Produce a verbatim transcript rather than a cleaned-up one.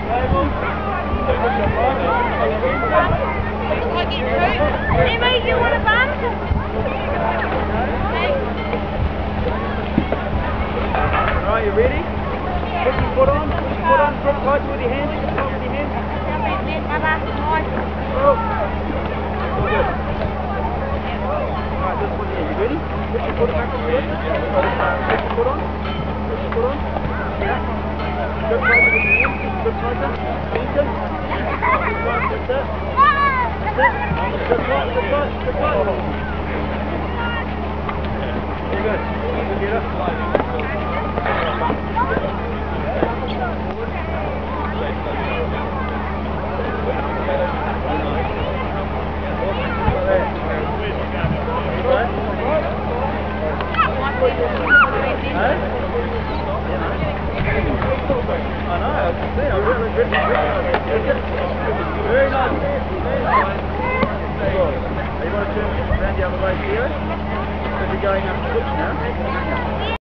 Emma, you want a bun? Alright, you ready? Put your foot on, put your foot on, grip tight with your hands, grip tight with your hands. Oh. Good. Alright, this one here, you ready? Put your foot back on your head. Put your foot on, put your foot on. Yeah. Grip tight with your hands, grip tighter. Easy. That's it. That's it. Grip tight, grip tight, grip tight. Very good. Get up. I know, I can see, I really, really, really very nice, very nice. You want to turn around the other way here? So you're going up the switch now.